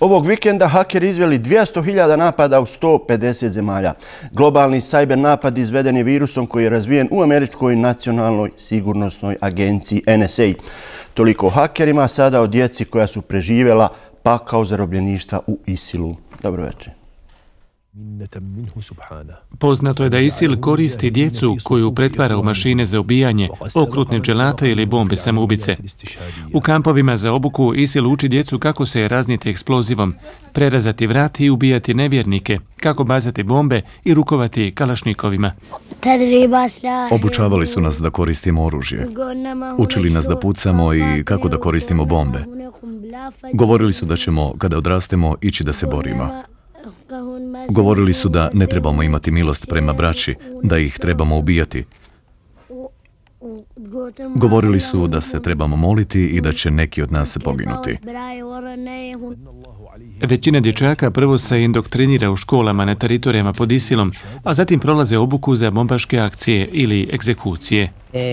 Ovog vikenda hakeri izveli 200.000 napada u 150 zemalja. Globalni sajber napad izveden je virusom koji je razvijen u Američkoj nacionalnoj sigurnosnoj agenciji NSA. Toliko o hakerima, sada o djeci koja su preživjela pakao zarobljeništva u ISIL-u. Dobro večer. Poznato je da ISIL koristi djecu koju pretvara u mašine za ubijanje, okrutne dželate ili bombe samoubice. U kampovima za obuku ISIL uči djecu kako se razniti eksplozivom, prerezati vrat i ubijati nevjernike, kako bacati bombe i rukovati kalašnikovima. Obučavali su nas da koristimo oružje. Učili nas da pucamo i kako da koristimo bombe. Govorili su da ćemo, kada odrastemo, ići da se borimo. Govorili su da ne trebamo imati milost prema braći, da ih trebamo ubijati. Govorili su da se trebamo moliti i da će neki od nas poginuti. Većina dječaka prvo se indoktrinira u školama na teritorijama pod ISIL-om, a zatim prolaze obuku za bombaške akcije ili egzekucije.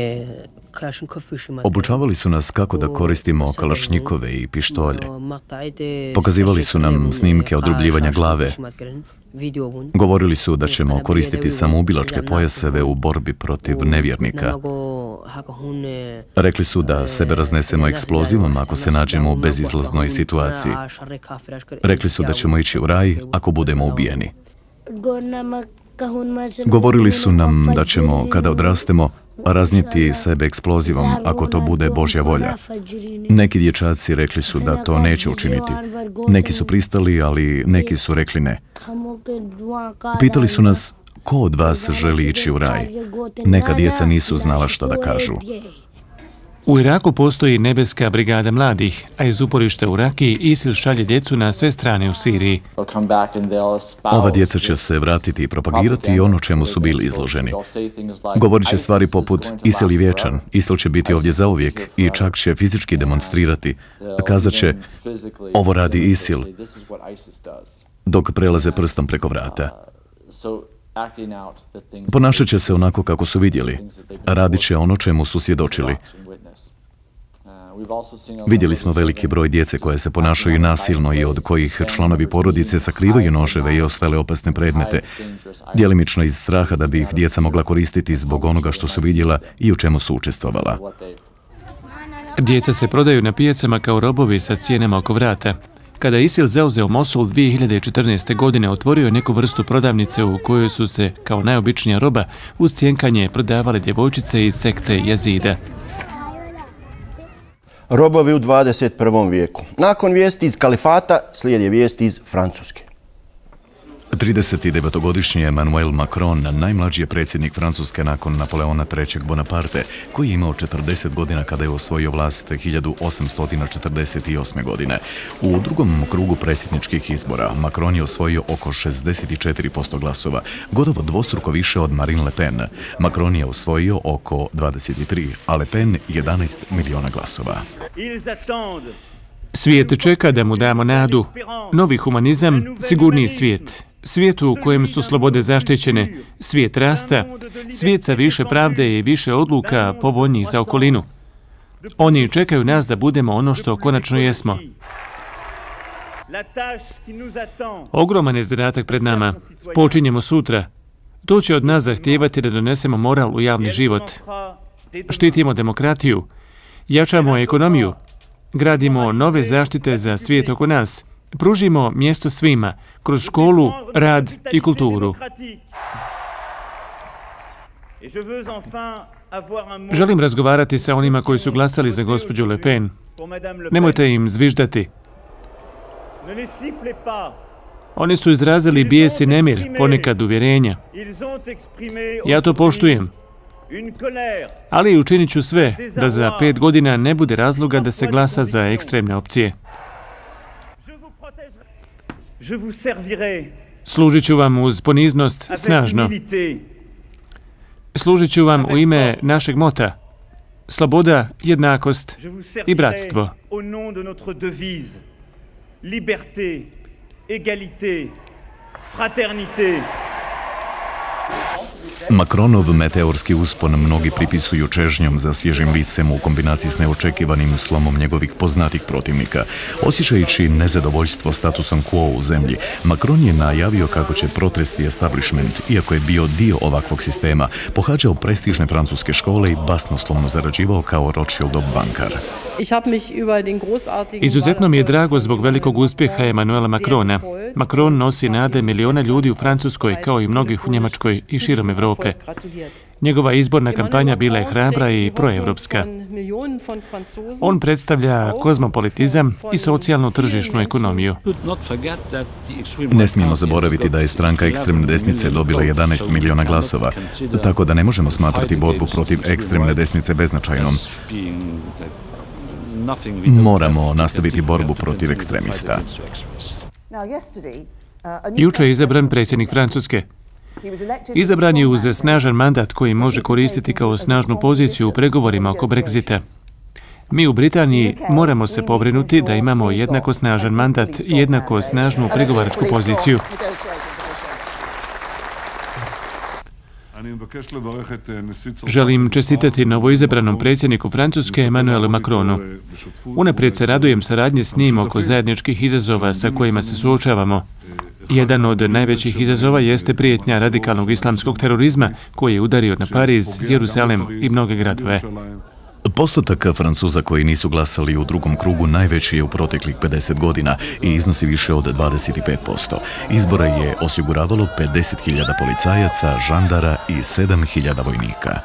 Obučavali su nas kako da koristimo kalašnjikove i pištolje. Pokazivali su nam snimke odrubljivanja glave. Govorili su da ćemo koristiti samoubilačke pojaseve u borbi protiv nevjernika. Rekli su da sebe raznesemo eksplozivom ako se nađemo u bezizlaznoj situaciji. Rekli su da ćemo ići u raj ako budemo ubijeni. Govorili su nam da ćemo, kada odrastemo, raznijeti sebe eksplozivom ako to bude Božja volja. Neki dječaci rekli su da to neće učiniti. Neki su pristali, ali neki su rekli ne. Pitali su nas ko od vas želi ići u raj. Neka djeca nisu znala što da kažu. U Iraku postoji nebeska brigada mladih, a iz uporišta u Raki ISIL šalje djecu na sve strane u Siriji. Ova djeca će se vratiti i propagirati ono čemu su bili izloženi. Govorit će stvari poput ISIL je vječan, ISIL će biti ovdje zauvijek i čak će fizički demonstrirati. Kazat će ovo radi ISIL dok prelaze prstom preko vrata. Ponašat će se onako kako su vidjeli. Radit će ono čemu su svjedočili. Vidjeli smo veliki broj djece koje se ponašaju nasilno i od kojih članovi porodice sakrivaju noževe i ostale opasne predmete, djelimično iz straha da bi ih djeca mogla koristiti zbog onoga što su vidjela i u čemu su učestvovala. Djeca se prodaju na pijacama kao robovi sa cijenama oko vrata. Kada ISIL zauzeo Mosul 2014. godine, otvorio je neku vrstu prodavnice u kojoj su se, kao najobičnija roba, uz cjenkanje prodavale djevojčice iz sekte Jazida. Robovi u 21. vijeku. Nakon vijesti iz kalifata slijede vijesti iz Francuske. 39-godišnji Emmanuel Macron, najmlađi je predsjednik Francuske nakon Napoleona III. Bonaparte, koji je imao 40 godina kada je osvojio vlast 1848. godine. U drugom krugu predsjedničkih izbora Macron je osvojio oko 64% glasova, gotovo dvostruko više od Marine Le Pen. Macron je osvojio oko 23, a Le Pen 11 milijuna glasova. Svijet čeka da mu damo nadu. Novi humanizam, sigurniji svijet. Svijet u kojem su slobode zaštićene, svijet rasta, svijet sa više pravde i više odluka povoljnijih za okolinu. Oni čekaju nas da budemo ono što konačno jesmo. Ogroman je zadatak pred nama. Počinjemo sutra. To će od nas zahtijevati da donesemo moral u javni život. Štitimo demokratiju, jačamo ekonomiju, gradimo nove zaštite za svijet oko nas, pružimo mjesto svima kroz školu, rad i kulturu. Želim razgovarati sa onima koji su glasali za gospođu Le Pen. Nemojte im zviždati. Oni su izrazili bijes i nemir, ponekad uvjerenja. Ja to poštujem. Ali učinit ću sve da za 5 godina ne bude razloga da se glasa za ekstremne opcije. Služit ću vam uz poniznost snažno. Služit ću vam u ime našeg mota. Sloboda, jednakost i bratstvo. Liberté, égalité, fraternité. Macronov meteorski uspon mnogi pripisuju čežnjom za svježim licem u kombinaciji s neočekivanim slomom njegovih poznatih protivnika. Osjećajući nezadovoljstvo statusom quo u zemlji, Macron je najavio kako će protresti establishment, iako je bio dio ovakvog sistema, pohađao prestižne francuske škole i basnoslovno zarađivao kao Rothschildov bankar. Izuzetno mi je drago zbog velikog uspjeha Emmanuela Macrona. Macron nosi nade miliona ljudi u Francuskoj, kao i mnogih u Njemačkoj i širom Evrope. Njegova izborna kampanja bila je hrabra i proevropska. On predstavlja kozmopolitizam i socijalnu tržišnu ekonomiju. Ne smijemo zaboraviti da je stranka ekstremne desnice dobila 11 miliona glasova, tako da ne možemo smatrati borbu protiv ekstremne desnice beznačajnom. Moramo nastaviti borbu protiv ekstremista. Juče je izabran predsjednik Francuske. Izabran je uz snažan mandat koji može koristiti kao snažnu poziciju u pregovorima oko Brexita. Mi u Britaniji moramo se pobrinuti da imamo jednako snažan mandat i jednako snažnu pregovaračku poziciju. Želim čestitati novoizabranom predsjedniku Francuske Emmanuelu Macronu. Unaprijed se radujem saradnji s njim oko zajedničkih izazova sa kojima se suočavamo. Jedan od najvećih izazova jeste prijetnja radikalnog islamskog terorizma koji je udario na Pariz, Jeruzalem i mnoge gradove. Postotak Francuza koji nisu glasali u drugom krugu najveći je u proteklih 50 godina i iznosi više od 25%. Izbore je osiguravalo 50.000 policajaca, žandara i 7.000 vojnika.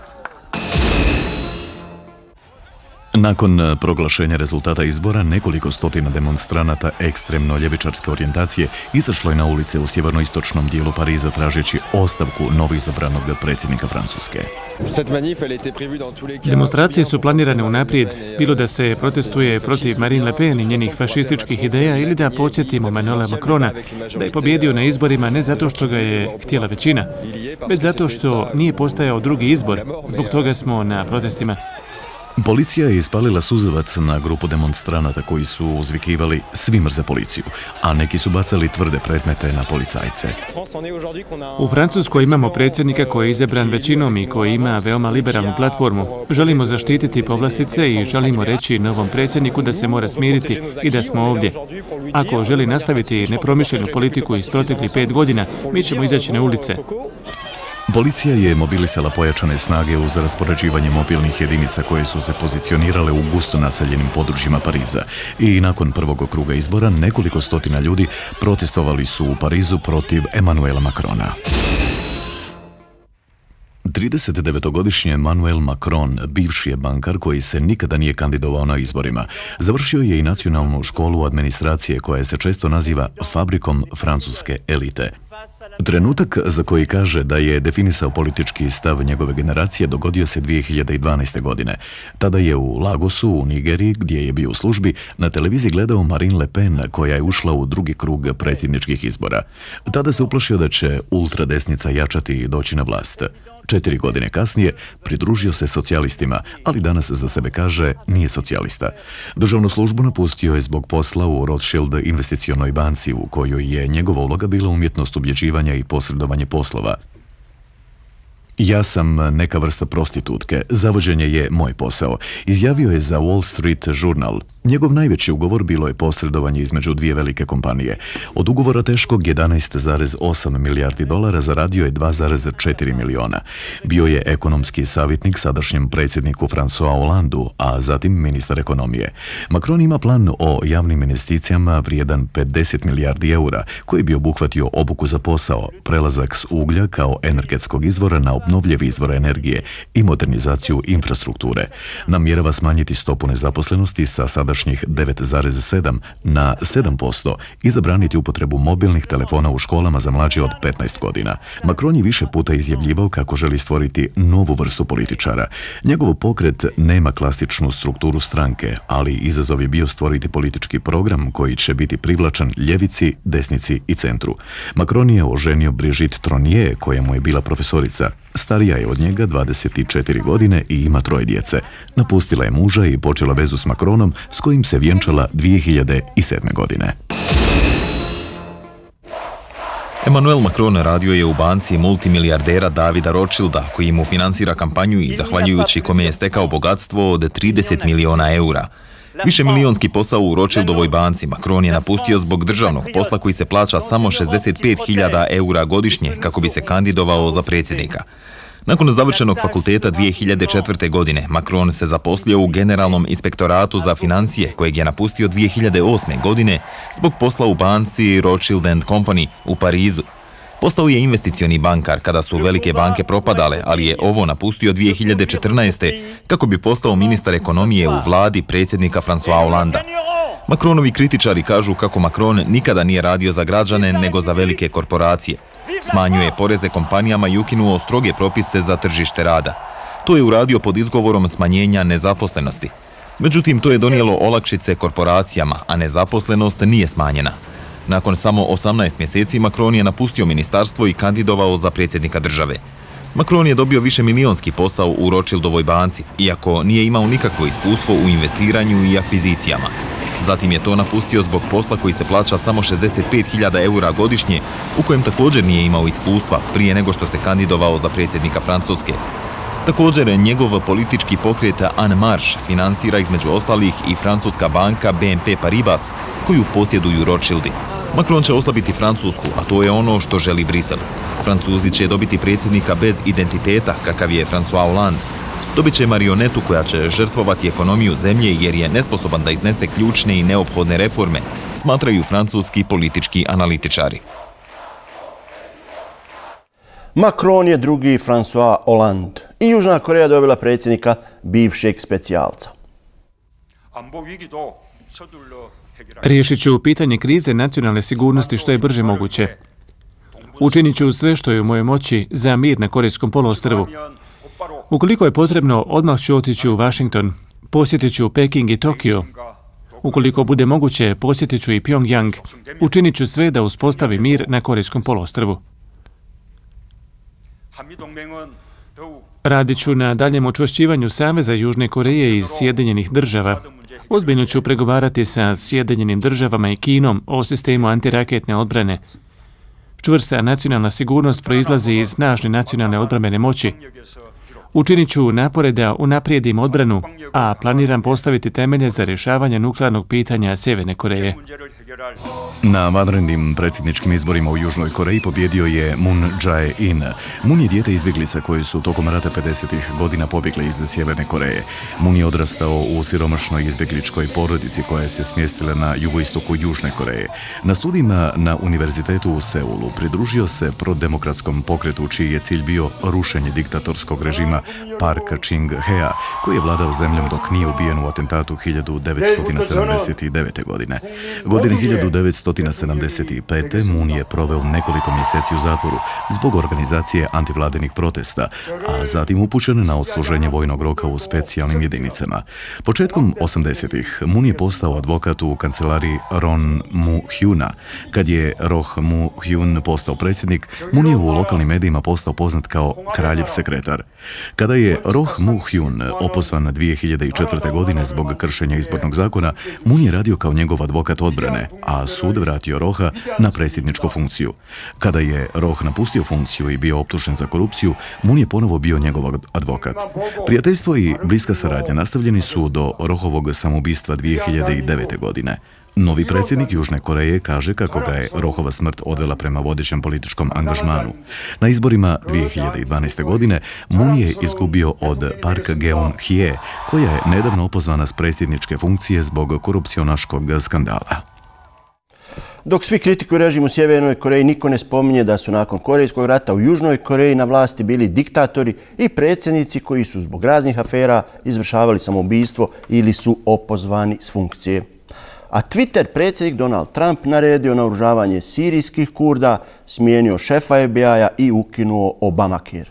Nakon proglašenja rezultata izbora, nekoliko stotina demonstranata ekstremno ljevičarske orijentacije izašlo je na ulice u sjevernoistočnom dijelu Pariza tražeći ostavku novoizabranog predsjednika Francuske. Demonstracije su planirane unaprijed, bilo da se protestuje protiv Marine Le Pen i njenih fašističkih ideja ili da podsjetimo Emmanuela Macrona da je pobjedio na izborima ne zato što ga je htjela većina, već zato što nije postojao drugi izbor. Zbog toga smo na protestima. Policija je ispalila suzavac na grupu demonstranata koji su uzvikivali "Svi mrze policiju", a neki su bacali tvrde predmete na policajce. U Francuskoj imamo predsjednika koji je izabran većinom i koji ima veoma liberalnu platformu. Želimo zaštititi povlastice i želimo reći novom predsjedniku da se mora smiriti i da smo ovdje. Ako želi nastaviti nepromišljenu politiku iz proteklih 5 godina, mi ćemo izaći na ulice. Policija je mobilisala pojačane snage uz raspoređivanje mobilnih jedinica koje su se pozicionirale u gusto naseljenim područjima Pariza. I nakon prvog kruga izbora nekoliko stotina ljudi protestovali su u Parizu protiv Emmanuela Macrona. 39-godišnji Emmanuel Macron, bivši je bankar koji se nikada nije kandidovao na izborima. Završio je i nacionalnu školu administracije koja se često naziva fabrikom francuske elite. Trenutak za koji kaže da je definisao politički stav njegove generacije dogodio se 2012. godine. Tada je u Lagosu, u Nigeriji, gdje je bio u službi, na televiziji gledao Marine Le Pen koja je ušla u drugi krug predsjedničkih izbora. Tada se uplašio da će ultradesnica jačati i doći na vlast. 4 godine kasnije pridružio se socijalistima, ali danas za sebe kaže nije socijalista. Državnu službu napustio je zbog posla u Rothschild investicionoj banci u kojoj je njegova uloga bila umjetnost ubjeđivanja i posredovanje poslova. Ja sam neka vrsta prostitutke, zavođenje je moj posao, izjavio je za Wall Street Journal. Njegov najveći ugovor bilo je posredovanje između dvije velike kompanije. Od ugovora teškog 11,8 milijardi dolara zaradio je 2,4 miliona. Bio je ekonomski savjetnik sadašnjem predsjedniku François Hollandeu, a zatim ministar ekonomije. Macron ima plan o javnim investicijama vrijedan 50 milijardi eura, koji bi obuhvatio obuku za posao, prelazak s uglja kao energetskog izvora na obnovljive izvore energije i modernizaciju infrastrukture. Namjerava smanjiti stopu nezaposlenosti sa sadašnjih 9,7 na 7% i zabraniti upotrebu mobilnih telefona u školama za mlađe od 15 godina. Macron je više puta izjavljivao kako želi stvoriti novu vrstu političara. Njegov pokret nema klasičnu strukturu stranke, ali izazov je bio stvoriti politički program koji će biti privlačan ljevici, desnici i centru. Macron je oženio Brigitte Trogneux, koja mu je bila profesorica. Starija je od njega 24 godine i ima 3 djece. Napustila je muža i počela vezu s Macronom, s kojim se vjenčala 2007. godine. Emmanuel Macron radio je u banci multimilijardera Davida Rothschilda, koji mu finansira kampanju i zahvaljujući kome je stekao bogatstvo od 30 miliona eura. Višemilijonski posao u Rothschildovoj banci Macron je napustio zbog državnog posla koji se plaća samo 65.000 eura godišnje kako bi se kandidovao za predsjednika. Nakon završenog fakulteta 2004. godine, Macron se zaposlio u Generalnom inspektoratu za financije, kojeg je napustio 2008. godine zbog posla u banci Rothschild & Company u Parizu. Postao je investicioni bankar kada su velike banke propadale, ali je ovo napustio 2014. kako bi postao ministar ekonomije u vladi predsjednika François Hollanda. Macronovi kritičari kažu kako Macron nikada nije radio za građane nego za velike korporacije. Smanjuje poreze kompanijama i ukinuo stroge propise za tržište rada. To je uradio pod izgovorom smanjenja nezaposlenosti. Međutim, to je donijelo olakšice korporacijama, a nezaposlenost nije smanjena. Nakon samo 18 mjeseci Macron je napustio ministarstvo i kandidovao za predsjednika države. Macron je dobio višemilijonski posao u Rothschildovoj banci, iako nije imao nikakvo iskustvo u investiranju i akvizicijama. Zatim je to napustio zbog posla koji se plaća samo 65.000 eura godišnje, u kojem također nije imao iskustva prije nego što se kandidovao za predsjednika Francuske. Također, njegov politički pokret En Marche finansira između ostalih i francuska banka BNP Paribas, koju posjeduju Rothschildi. Macron će oslabiti Francusku, a to je ono što želi Brisel. Francuzi će dobiti predsjednika bez identiteta, kakav je François Hollande. Dobit će marionetu koja će žrtvovati ekonomiju zemlje jer je nesposoban da iznese ključne i neophodne reforme, smatraju francuski politički analitičari. Macron je drugi François Hollande i Južna Koreja dobila predsjednika bivšeg specijalca. Riješit ću pitanje krize nacionalne sigurnosti što je brže moguće. Učinit ću sve što je u mojoj moći za mir na Korejskom poluostrvu. Ukoliko je potrebno, odmah ću otići u Washington, posjetit ću Peking i Tokio. Ukoliko bude moguće, posjetit ću i Pyongyang. Učinit ću sve da uspostavi mir na Korejskom poluostrvu. Radit ću na daljem učvršćivanju Saveza Južne Koreje i Sjedinjenih država. Ozbiljno ću pregovarati sa Sjedinjenim državama i Kinom o sistemu antiraketne odbrane. Čvrsta nacionalna sigurnost proizlazi iz snažne nacionalne odbrambene moći. Učinit ću napore da unaprijedim odbranu, a planiram postaviti temelje za rješavanje nuklearnog pitanja Sjeverne Koreje. Na vanrednim predsjedničkim izborima u Južnoj Koreji pobjedio je Moon Jae-in. Moon je dijete izbjeglica koji su tokom rata 50-ih godina pobjegli iz Sjeverne Koreje. Moon je odrastao u siromašnoj izbjegličkoj porodici koja se smjestila na jugoistoku Južne Koreje. Na studijima na univerzitetu u Seulu pridružio se prodemokratskom pokretu čiji je cilj bio rušenje diktatorskog režima Park Chung-hea, koji je vladao zemljom dok nije ubijen u atentatu 1979. godine. Godine 1975. Moon je proveo nekoliko mjeseci u zatvoru zbog organizacije antivladinih protesta, a zatim upućen na odsluženje vojnog roka u specijalnim jedinicama. Početkom 80-ih Moon je postao advokat u kancelariji Ron Moo-hyuna. Kad je Roh Moo-hyun postao predsjednik, Moon je u lokalnim medijima postao poznat kao kraljev sekretar. Kada je Roh Moo-hyun opozvan 2004. godine zbog kršenja izbornog zakona, Moon je radio kao njegov advokat odbrane, a sud vratio Roha na predsjedničku funkciju. Kada je Roh napustio funkciju i bio optužen za korupciju, Moon je ponovo bio njegov advokat. Prijateljstvo i bliska saradnja nastavljeni su do Rohovog samoubistva 2009. godine. Novi predsjednik Južne Koreje kaže kako ga je Rohova smrt odvela prema vodećem političkom angažmanu. Na izborima 2012. godine Moon je izgubio od Park Geun-hye, koja je nedavno opozvana s predsjedničke funkcije zbog korupcionaškog skandala. Dok svi kritikuju režim u Sjevernoj Koreji, niko ne spominje da su nakon Korejskog rata u Južnoj Koreji na vlasti bili diktatori i predsjednici koji su zbog raznih afera izvršavali samoubistvo ili su opozvani s funkcije. A Twitter predsjednik Donald Trump naredio naoružavanje sirijskih Kurda, smijenio šefa FBI-a i ukinuo Obamacare.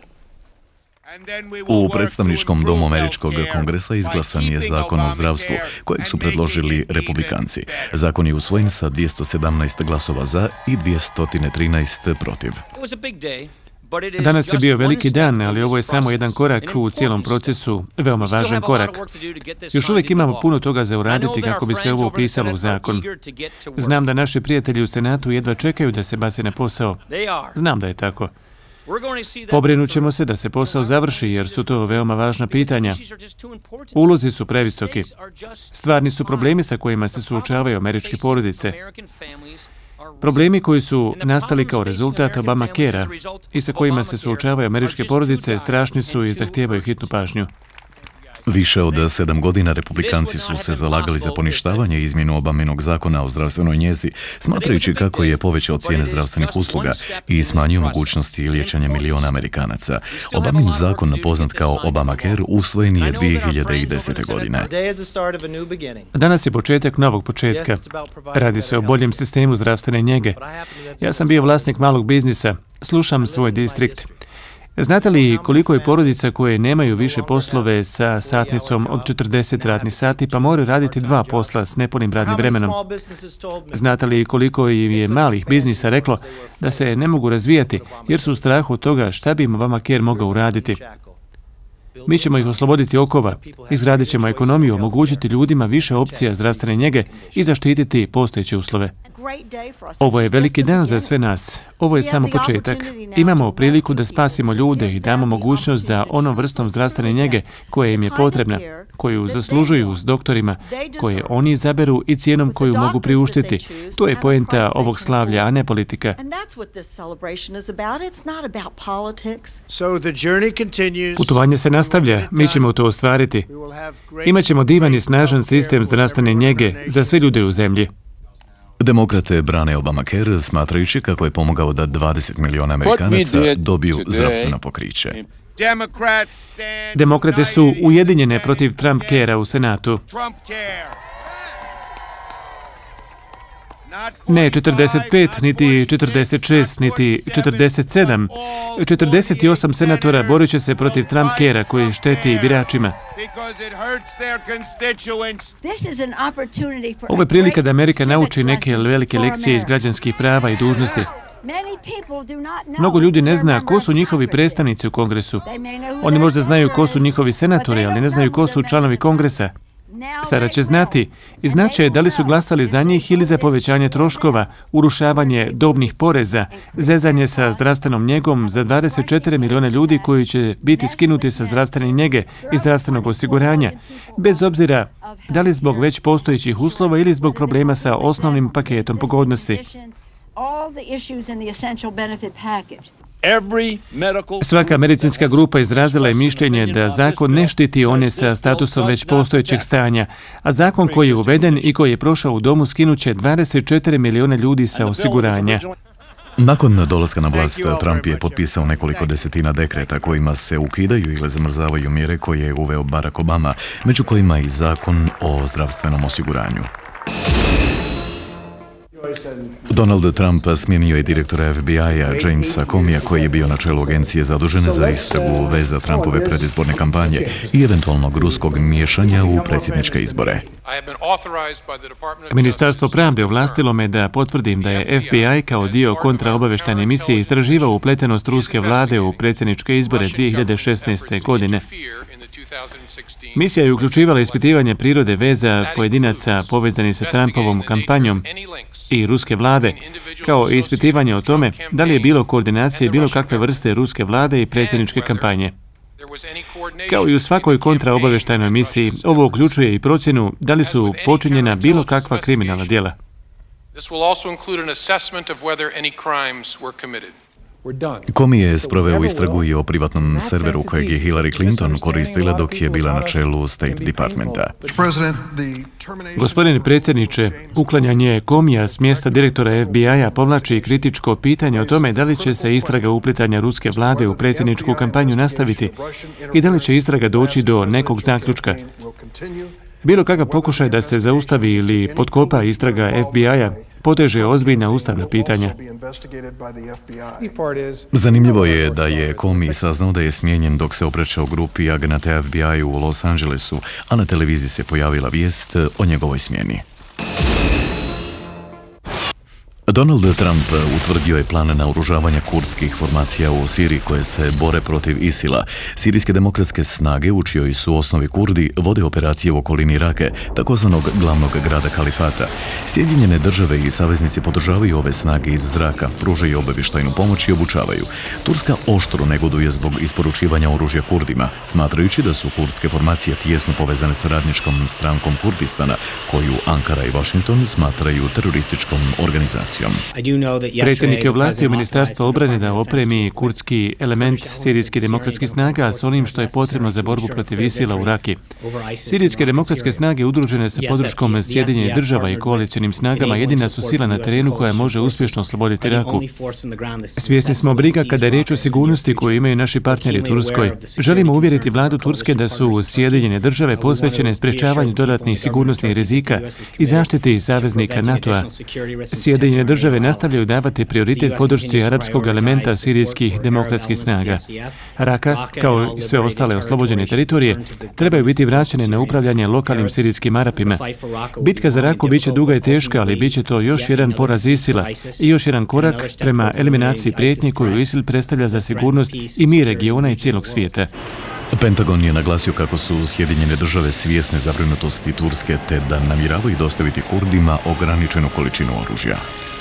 U predstavničkom domu Američkog kongresa izglasan je zakon o zdravstvu, kojeg su predložili republikanci. Zakon je usvojen sa 217 glasova za i 213 protiv. Danas je bio veliki dan, ali ovo je samo jedan korak u cijelom procesu, veoma važan korak. Još uvijek imamo puno toga za uraditi kako bi se ovo upisalo u zakon. Znam da naši prijatelji u Senatu jedva čekaju da se bace na posao. Znam da je tako. Pobrinut ćemo se da se posao završi jer su to veoma važna pitanja. Ulozi su previsoki. Stvarni su problemi sa kojima se suočavaju američke porodice. Problemi koji su nastali kao rezultat Obamacare-a i sa kojima se suočavaju američke porodice strašni su i zahtijevaju hitnu pažnju. Više od 7 godina republikanci su se zalagali za poništavanje izmjenu Obaminog zakona o zdravstvenoj njezi, smatrajući kako je povećao cijene zdravstvenih usluga i smanjio mogućnosti liječenja miliona Amerikanaca. Obamin zakon, poznat kao Obamacare, usvojen je 2010. godine. Danas je početak novog početka. Radi se o boljem sistemu zdravstvene njege. Ja sam bio vlasnik malog biznisa. Slušam svoj distrikt. Znate li koliko je porodica koje nemaju više poslove sa satnicom od 40 radnih sati pa moraju raditi 2 posla s nepunim radnim vremenom? Znate li koliko im je malih biznisa reklo da se ne mogu razvijati jer su u strahu od toga šta bi im Obamacare mogao uraditi? Mi ćemo ih osloboditi okova, izgradit ćemo ekonomiju, omogućiti ljudima više opcija zdravstvene njege i zaštititi postojeće uslove. Ovo je veliki dan za sve nas. Ovo je samo početak. Imamo priliku da spasimo ljude i damo mogućnost za onom vrstom zdravstvene njege koja im je potrebna, koju zaslužuju s doktorima, koje oni izaberu i cijenom koju mogu priuštiti. To je poenta ovog slavlja, a ne politika. Putovanje se nastavlja, mi ćemo to ostvariti. Imaćemo divan i snažan sistem zdravstvene njege za sve ljude u zemlji. Demokrate brane Obamacare, smatrajući kako je pomogao da 20 miliona Amerikanaca dobiju zdravstveno pokriće. Demokrate su ujedinjene protiv Trump-Care-a u Senatu. Ne 45, niti 46, niti 47. 48 senatora borit će se protiv Trump-Care-a koji šteti biračima. Ovo je prilika da Amerika nauči neke velike lekcije iz građanskih prava i dužnosti. Mnogo ljudi ne zna ko su njihovi predstavnici u Kongresu. Oni možda znaju ko su njihovi senatori, ali ne znaju ko su članovi Kongresa. Sada će znati i znaće da li su glasali za njih ili za povećanje troškova, urušavanje dobnih poreza, zezanje sa zdravstvenom njegom za 24 miliona ljudi koji će biti skinuti sa zdravstvene njege i zdravstvenog osiguranja, bez obzira da li zbog već postojećih uslova ili zbog problema sa osnovnim paketom pogodnosti. Svaka medicinska grupa izrazila je mišljenje da zakon ne štiti one sa statusom već postojećeg stanja, a zakon koji je uveden i koji je prošao u domu skinuće 24 miliona ljudi sa osiguranja. Nakon dolaska na vlast, Trump je potpisao nekoliko desetina dekreta kojima se ukidaju ili zamrzavaju mjere koje je uveo Barack Obama, među kojima i zakon o zdravstvenom osiguranju. Donald Trump smijenio je direktora FBI-a Jamesa Comeyja koji je bio na čelu agencije zadužene za istragu veza Trumpove predizborne kampanje i eventualnog ruskog miješanja u predsjedničke izbore. Ministarstvo pravde ovlastilo me da potvrdim da je FBI kao dio kontraobavještajne misije istraživao upletenost ruske vlade u predsjedničke izbore 2016. godine. Misija je uključivala ispitivanje prirode veza pojedinaca povezanih sa Trumpovom kampanjom i ruske vlade, kao i ispitivanje o tome da li je bilo koordinacije bilo kakve vrste ruske vlade i predsjedničke kampanje. Kao i u svakoj kontraobavještajnoj misiji, ovo uključuje i procjenu da li su počinjena bilo kakva kriminalna djela. Comey je sproveo istragu i o privatnom serveru kojeg je Hillary Clinton koristila dok je bila na čelu State Departmenta. Gospodine predsjedniče, uklanjanje Comeyja s mjesta direktora FBI-a povlači kritičko pitanje o tome da li će se istraga uplitanja ruske vlade u predsjedničku kampanju nastaviti i da li će istraga doći do nekog zaključka. Bilo kakav pokušaj da se zaustavi ili potkopa istraga FBI-a poteže ozbiljna ustavna pitanja. Zanimljivo je da je Comey saznao da je smijenjen dok se obraćao grupi agenata FBI u Los Angelesu, a na televiziji se pojavila vijest o njegovoj smjeni. Donald Trump utvrdio je plan naoružavanja kurdskih formacija u Siriji koje se bore protiv ISIL-a. Sirijske demokratske snage, u čijoj su osnovi Kurdi, vode operacije u okolini Rake, takozvanog glavnog grada kalifata. Sjedinjene države i saveznici podržavaju ove snage iz zraka, pružaju obavještajnu pomoć i obučavaju. Turska oštro negoduje zbog isporučivanja oružja Kurdima, smatrajući da su kurdske formacije tijesno povezane s radničkom strankom Kurdistana, koju Ankara i Washington smatraju terorističkom organizacijom. Predsjednik je ovlastio Ministarstvo obrane da opremi kurdski element sirijskih demokratskih snaga s onim što je potrebno za borbu protiv ISIL-a u Raki. Sirijske demokratske snage udružene sa podrškom Sjedinjenih država i koalicionim snagama jedina su sila na terenu koja može uspješno osloboditi Raku. Svjesni smo briga kada je riječ o sigurnosti koju imaju naši partneri u Turskoj. Želimo uvjeriti vladu Turske da su Sjedinjene države posvećene sprječavanju dodatnih sigurnosnih rizika i zaštiti saveznika NATO-a. Sjedinjene države nastavljaju davati prioritet podršci arapskog elementa sirijskih demokratskih snaga. Raka, kao i sve ostale oslobođene teritorije, trebaju biti vraćene na upravljanje lokalnim sirijskim Arapima. Bitka za Raku biće duga i teška, ali biće to još jedan poraz ISIL-a i još jedan korak prema eliminaciji prijetnje koju ISIL predstavlja za sigurnost i mir regiona i cijelog svijeta. Pentagon je naglasio kako su Sjedinjene države svjesne zabrinutosti Turske te da namjeravaju dostaviti Kurdima ograničenu količinu oružja.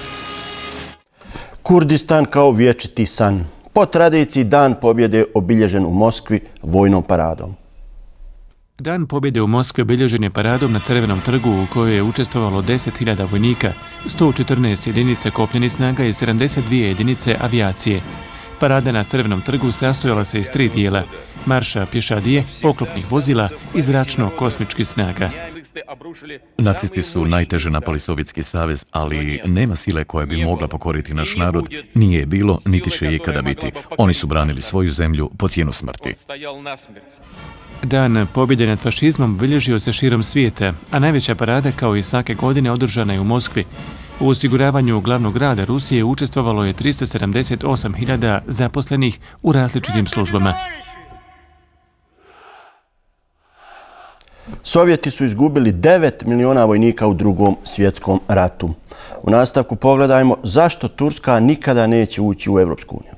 Kurdistan kao vječiti san. Po tradiciji Dan pobjede obilježen u Moskvi vojnom paradom. Dan pobjede u Moskvi obilježen je paradom na Crvenom trgu u kojoj je učestvovalo 10.000 vojnika, 114 jedinica kopnenih snaga i 72 jedinice avijacije. Parada na Crvenom trgu sastojala se iz 3 dijela: marša pješadije, oklopnih vozila i zračno-kosmičkih snaga. Nacisti su najteže napali Sovjetski savez, ali nema sile koja bi mogla pokoriti naš narod, nije je bilo, niti će ikada biti. Oni su branili svoju zemlju po cijenu smrti. Dan pobjede nad fašizmom obilježio se širom svijeta, a najveća parada kao i svake godine održana je u Moskvi. U osiguravanju glavnog grada Rusije učestvovalo je 378.000 zaposlenih u različitim službama. Sovjeti su izgubili 9 miliona vojnika u Drugom svjetskom ratu. U nastavku pogledajmo zašto Turska nikada neće ući u Europsku uniju.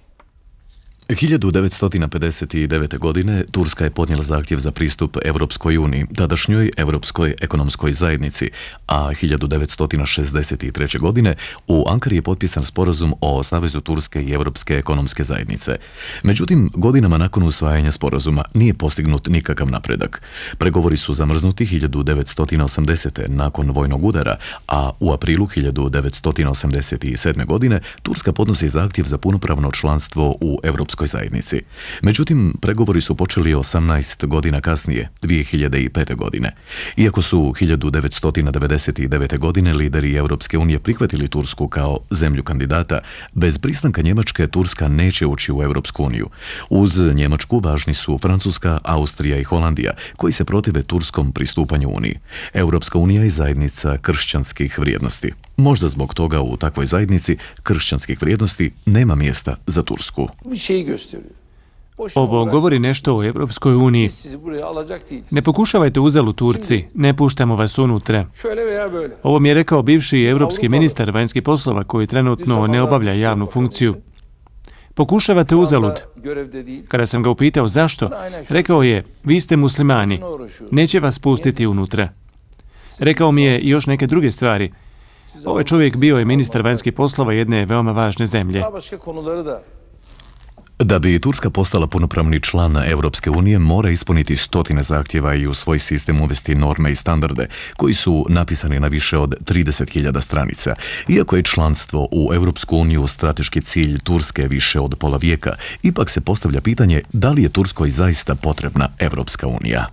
1959. godine Turska je podnijela zahtjev za pristup Europskoj uniji, tadašnjoj Europskoj ekonomskoj zajednici, a 1963. godine u Ankari je potpisan sporazum o Savezu Turske i Europske ekonomske zajednice. Međutim, godinama nakon usvajanja sporazuma nije postignut nikakav napredak. Pregovori su zamrznuti 1980. nakon vojnog udara, a u aprilu 1987. godine Turska podnosi zahtjev za punopravno članstvo u Europskoj zajednici. Međutim, pregovori su počeli 18 godina kasnije, 2005. godine. Iako su 1999. godine lideri Europske unije prihvatili Tursku kao zemlju kandidata, bez pristanka Njemačke Turska neće ući u Europsku uniju. Uz Njemačku važni su Francuska, Austrija i Holandija, koji se protive turskom pristupanju Uniji. Europska unija je zajednica kršćanskih vrijednosti. Možda zbog toga u takvoj zajednici kršćanskih vrijednosti nema mjesta za Tursku. Ovo govori nešto o Europskoj uniji. Ne pokušavajte uzalud Turci, ne puštamo vas unutra. Ovo mi je rekao bivši europski ministar vanjskih poslova koji trenutno ne obavlja javnu funkciju. Pokušavate uzalud. Kada sam ga upitao zašto, rekao je: vi ste muslimani, neće vas pustiti unutra. Rekao mi je još neke druge stvari. Ovaj čovjek bio je ministar vanjskih poslova jedne veoma važne zemlje. Da bi Turska postala punopravni član Europske unije, mora ispuniti stotine zahtjeva i u svoj sistem uvesti norme i standarde, koji su napisani na više od 30.000 stranica. Iako je članstvo u Europsku uniju strateški cilj Turske više od pola vijeka, ipak se postavlja pitanje da li je Turskoj zaista potrebna Europska unija.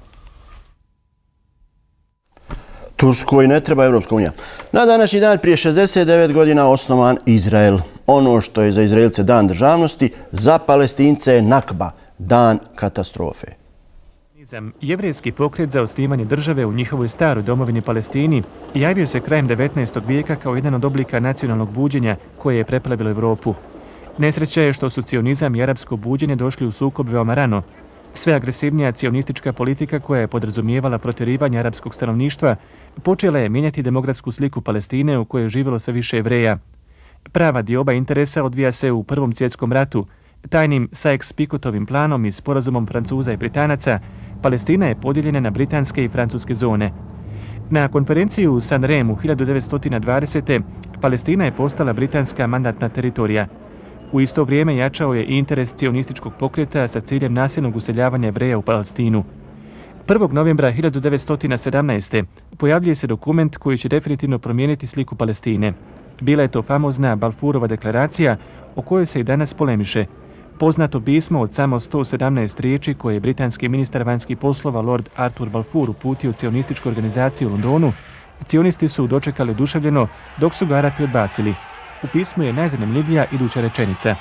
Turskoj ne treba Europska unija. Na današnji dan prije 69 godina osnovan Izrael. Ono što je za Izraelce dan državnosti, za Palestince je Nakba, dan katastrofe. Jevrejski pokret za osnivanje države u njihovoj staroj domovini Palestini javio se krajem 19. vijeka kao jedan od oblika nacionalnog buđenja koje je preplavilo Europu. Nesreća je što su cionizam i arapsko buđenje došli u sukob veoma rano. Sve agresivnija cionistička politika koja je podrazumijevala protjerivanje arapskog stanovništva počela je mijenjati demografsku sliku Palestine u kojoj je živjelo sve više Jevreja. Prava dioba interesa odvija se u Prvom svjetskom ratu. Tajnim Sykes-Picotovim planom i sporazumom Francuza i Britanaca Palestina je podijeljena na britanske i francuske zone. Na konferenciji u San Remu 1920. Palestina je postala britanska mandatna teritorija. U isto vrijeme jačao je interes cionističkog pokreta sa ciljem nasilnog useljavanja Jevreja u Palestinu. 1. novembra 1917. pojavljuje se dokument koji će definitivno promijeniti sliku Palestine. Bila je to famozna Balfourova deklaracija o kojoj se i danas polemiše. Poznato pismo od samo 117 riječi koje je britanski ministar vanjskih poslova Lord Arthur Balfour uputio cionističku organizaciju u Londonu, cionisti su dočekali oduševljeno dok su ga Arapi odbacili. U pismu je najzanimljivija iduća rečenica.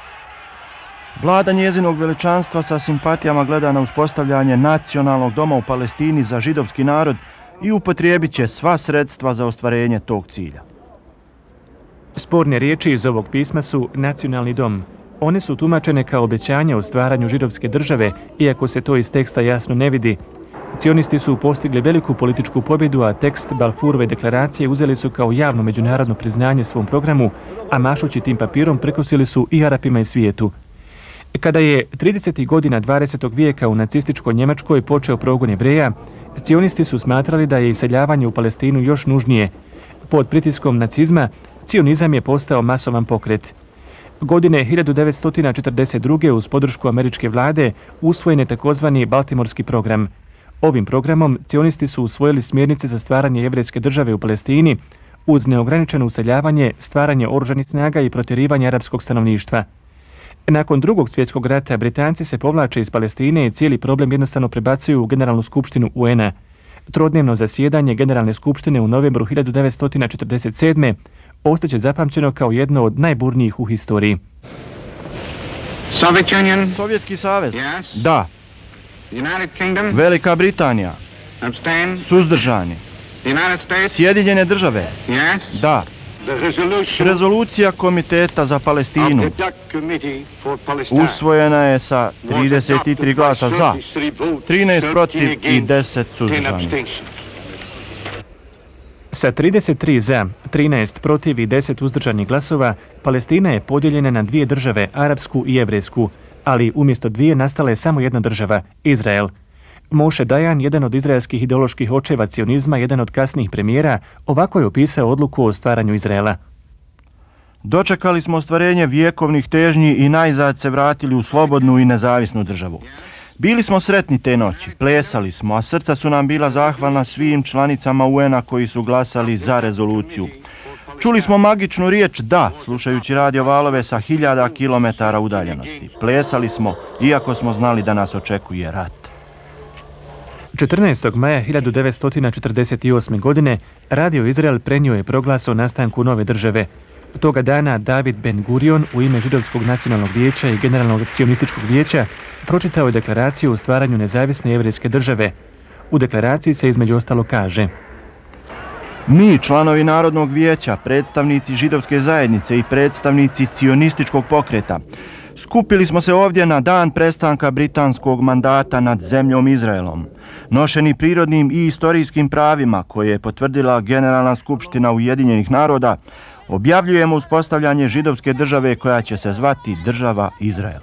Vlada njezinog veličanstva sa simpatijama gleda na uspostavljanje nacionalnog doma u Palestini za židovski narod i upotrijebit će sva sredstva za ostvarenje tog cilja. Sporne riječi iz ovog pisma su nacionalni dom. One su tumačene kao obećanje o stvaranju židovske države, iako se to iz teksta jasno ne vidi. Cionisti su postigli veliku političku pobjedu, a tekst Balfourove deklaracije uzeli su kao javno međunarodno priznanje svom programu, a mašući tim papirom prekosili su i Arapima i svijetu. Kada je 30. godina 20. vijeka u nacističkoj Njemačkoj počeo progon Jevreja, cionisti su smatrali da je iseljavanje u Palestinu još nužnije. Pod pritiskom nacizma, cionizam je postao masovan pokret. Godine 1942. uz podršku američke vlade usvojen je takozvani Baltimorski program. Ovim programom cionisti su usvojili smjernice za stvaranje jevrejske države u Palestini uz neograničeno useljavanje, stvaranje oružanih snaga i protjerivanje arapskog stanovništva. Nakon Drugog svjetskog rata Britanci se povlače iz Palestine i cijeli problem jednostavno prebacuju u Generalnu skupštinu UN-a. Trodnevno zasjedanje Generalne skupštine u novembru 1947. ostaće zapamćeno kao jedno od najburnijih u historiji. Sovjetski savez? Da. Velika Britanija? Suzdržani. Sjedinjene države? Da. Rezolucija Komiteta za Palestinu usvojena je sa 33 glasa za, 13 protiv i 10 suzdržanih. Sa 33 za, 13 protiv i 10 uzdržanih glasova, Palestina je podijeljena na dvije države, arapsku i jevrejsku, ali umjesto dvije nastala je samo jedna država, Izrael. Moshe Dayan, jedan od izraelskih ideoloških očeva cionizma, jedan od kasnijih premijera, ovako je opisao odluku o stvaranju Izraela. Dočekali smo ostvarenje vjekovnih težnji i najzad se vratili u slobodnu i nezavisnu državu. Bili smo sretni te noći, plesali smo, a srca su nam bila zahvalna svim članicama UN-a koji su glasali za rezoluciju. Čuli smo magičnu riječ da, slušajući radio valove sa 1000 kilometara udaljenosti. Plesali smo, iako smo znali da nas očekuje rat. 14. maja 1948. godine Radio Izrael prenio je proglas o nastanku nove države. Toga dana David Ben Gurion u ime Židovskog nacionalnog vijeća i Generalnog cionističkog vijeća pročitao je deklaraciju o stvaranju nezavisne jevrejske države. U deklaraciji se između ostalo kaže: Mi, članovi Narodnog vijeća, predstavnici židovske zajednice i predstavnici cionističkog pokreta, skupili smo se ovdje na dan prestanka britanskog mandata nad zemljom Izraelom, nošeni prirodnim i istorijskim pravima koje je potvrdila Generalna skupština Ujedinjenih naroda. Objavljujemo uspostavljanje židovske države koja će se zvati Država Izrael.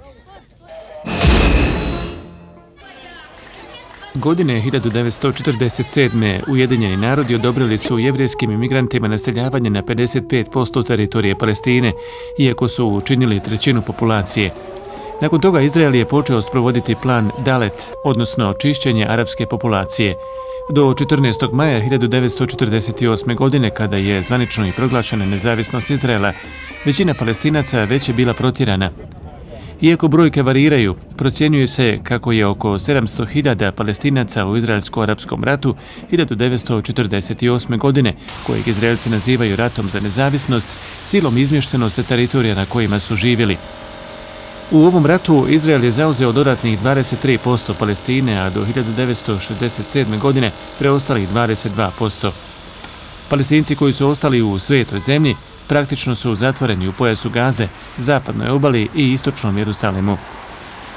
Godine 1947. Ujedinjeni narodi odobrili su jevrejskim imigrantima naseljavanje na 55% teritorije Palestine, iako su učinili trećinu populacije. Nakon toga Izrael je počeo sprovoditi plan Dalet, odnosno čišćenje arapske populacije. Do 14. maja 1948. godine, kada je zvanično i proglašena nezavisnost Izraela, većina Palestinaca već je bila protjerana. Iako brojke variraju, procjenjuje se kako je oko 700.000 Palestinaca u Izraelsko-arapskom ratu 1948. godine, kojeg Izraelci nazivaju ratom za nezavisnost, silom izmješteno sa teritorija na kojima su živjeli. U ovom ratu Izrael je zauzeo dodatnih 23% Palestine, a do 1967. godine preostalih 22%. Palestinci koji su ostali u Svetoj zemlji praktično su zatvoreni u pojasu Gaze, zapadnoj obali i istočnom Jerusalimu.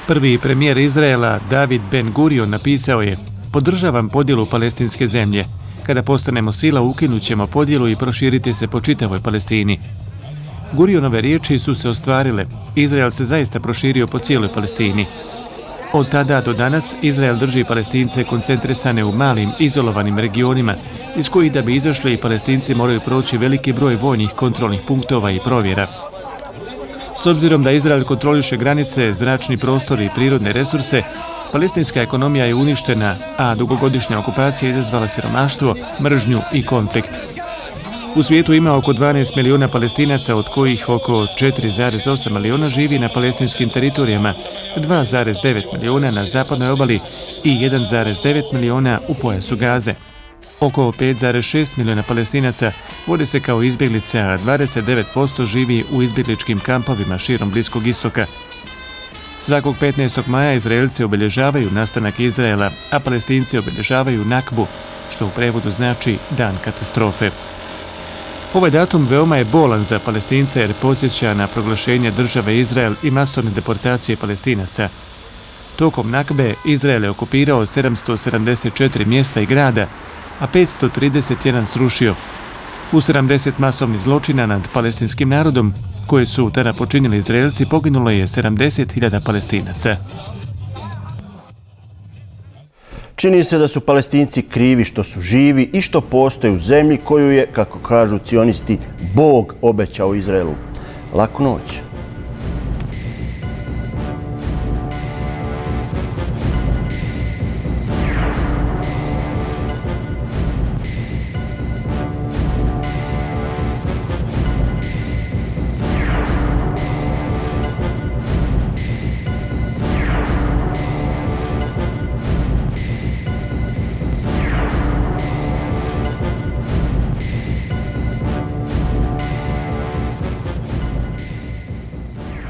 Prvi premijer Izraela, David Ben Gurion, napisao je: podržavam podjelu palestinske zemlje. Kada postanemo sila, ukinut ćemo podjelu i proširiti se po čitavoj Palestini. Gurionove riječi su se ostvarile. Izrael se zaista proširio po cijeloj Palestini. Od tada do danas Izrael drži Palestince koncentrisane u malim, izolovanim regionima, iz kojih da bi izašli i Palestinci moraju proći veliki broj vojnih kontrolnih punktova i provjera. S obzirom da Izrael kontroliše granice, zračni prostor i prirodne resurse, palestinska ekonomija je uništena, a dugogodišnja okupacija izazvala siromaštvo, mržnju i konflikt. U svijetu ima oko 12 milijuna Palestinaca, od kojih oko 4,8 milijuna živi na palestinskim teritorijama, 2,9 milijuna na zapadnoj obali i 1,9 milijuna u pojasu Gaze. Oko 5,6 milijuna Palestinaca vode se kao izbjeglice, a 29% živi u izbjegličkim kampovima širom Bliskog istoka. Svakog 15. maja Izraelci obilježavaju nastanak Izraela, a Palestinci obilježavaju Nakbu, što u prevodu znači dan katastrofe. Ovaj datum veoma je bolan za Palestince jer podsjeća na proglašenje države Izrael i masovne deportacije Palestinaca. Tokom Nakbe Izrael je okupirao 774 mjesta i grada, a 531 srušio. U 70 masovnih zločina nad palestinskim narodom, koje su tada počinili Izraelci, poginulo je 70.000 Palestinaca. Čini se da su Palestinci krivi što su živi i što postoje u zemlji koju je, kako kažu cionisti, Bog obećao Izraelu. Laku noć.